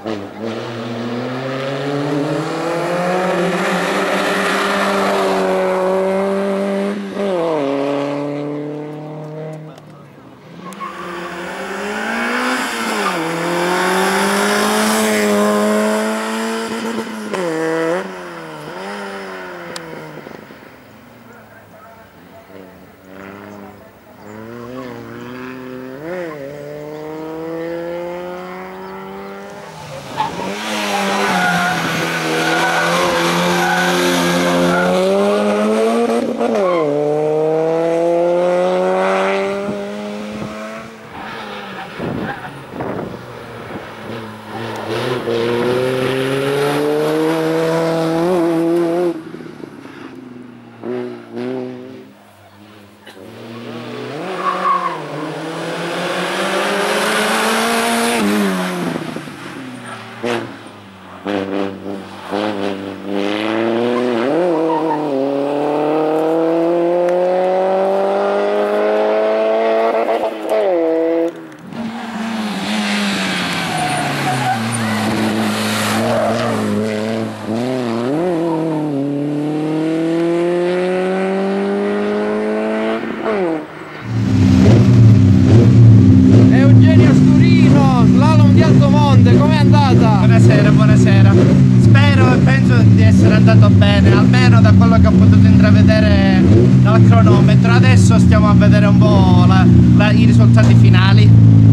Buonasera. Spero e penso di essere andato bene, almeno da quello che ho potuto intravedere dal cronometro. Adesso stiamo a vedere un po' i risultati finali.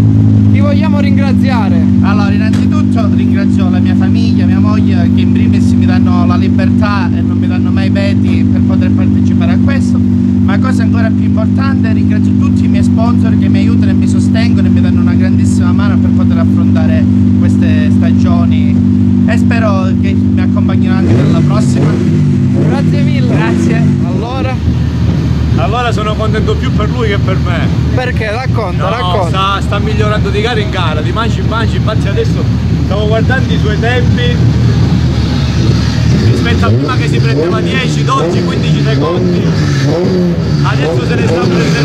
Ti vogliamo ringraziare. Allora, innanzitutto ringrazio la mia famiglia, mia moglie, che in primis mi danno la libertà e non mi danno mai veti per poter partecipare a questo. Ma cosa ancora più importante, ringrazio tutti i miei sponsor che mi aiutano e mi sostengono e mi danno una grandissima mano per poter affrontare queste stagioni, e spero che mi accompagneranno anche nella prossima. Grazie mille. Grazie. Allora sono contento più per lui che per me. Perché? Racconta, No, racconta. sta migliorando di gara in gara, di manci in manci, infatti adesso stavo guardando i suoi tempi rispetto a prima che si prendeva 10, 12, 15 secondi, adesso se ne sta prendendo